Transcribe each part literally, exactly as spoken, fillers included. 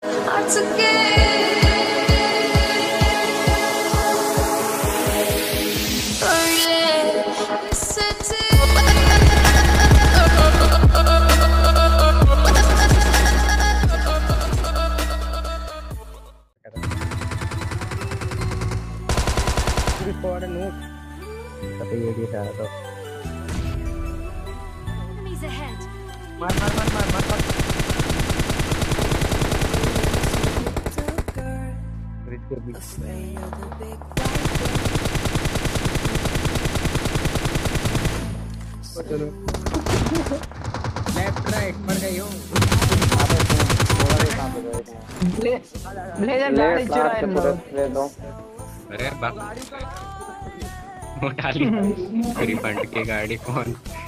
मार मार मार मार मार मार ब्रिज कर भी चलो लेफ्ट राइट मर गई हो ले ब्लेजर गाड़ी चुरा है ले दो अरे बाप वो डाली मेरी बंड की गाड़ी कौन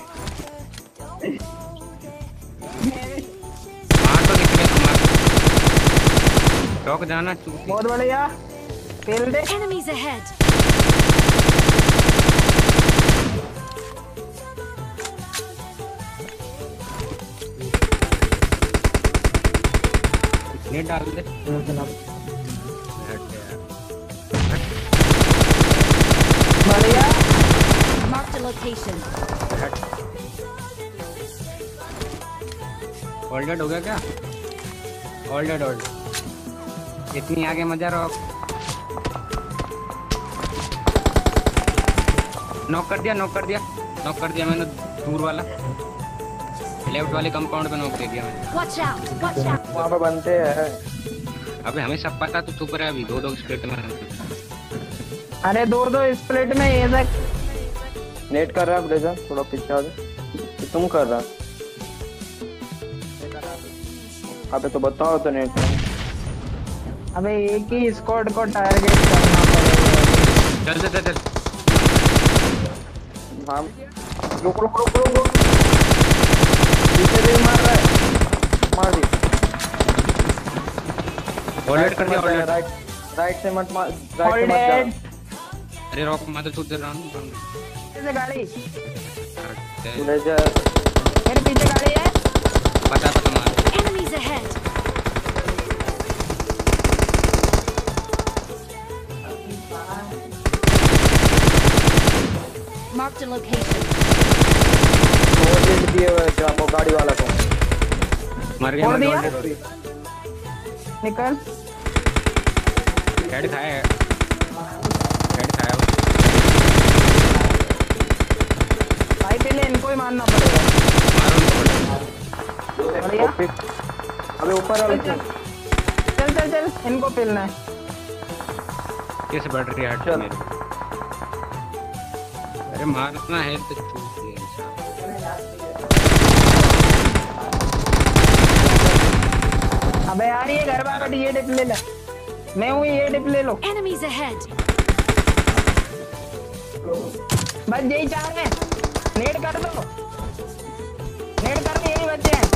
मार तो निकले तुम्हारा चौक जाना बहुत बढ़िया फेल दे enemies ahead ने डाल दे बढ़िया mark the location ऑल्डेड हो गया क्या ऑल्डेड ऑल्ड इतनी आगे मजा रहो नॉक कर दिया नॉक कर दिया नॉक कर दिया मैंने दूर वाला लेफ्ट वाले कंपाउंड पे नॉक दे दिया मैंने watch out watch out वहां पे बनते हैं अबे हमें सब पता तो चुप रहा अभी दो दो स्प्लिट में अरे दो दो स्प्लिट में ये तक नेट कर रहा है ब्लेजर थोड़ा पीछे आ जा तुम कर रहा अबे तो बताओ तो नेट अबे एक ही स्क्वाड को टारगेट करना पड़ेगा चल चल चल हां रुक रुक रुक रुक पीछे भी मार रहा है मार दी ऑलरेडी कर दिया ऑलरेडी राइट राइट से मत मार राइट से मत जा अरे रॉक मार तो दे रहा हूं कैसे गाड़ी ब्लेजर मेरे पीछे गाड़ी है पता पता मार enemies ahead mark the location वो डेट दिए हुए थे आपको गाड़ी वाला को मर गया छोड़ दिया मर गया निकल हेड खाया हेड खाया भाई पहले इनको ही मारना पड़ेगा मारो उनको बढ़िया अबे ऊपर वाले चल चल चल चल इनको पेलना है कैसे बढ़ रही है हेड मेरी अरे मारना है तो छूट दे अबे यार ये घर बार ये डिप ले ले मैं हूँ ये डिप ले लो enemies ahead बस यही चार है नेट कर दो नेट कर दो यही बच्चे हैं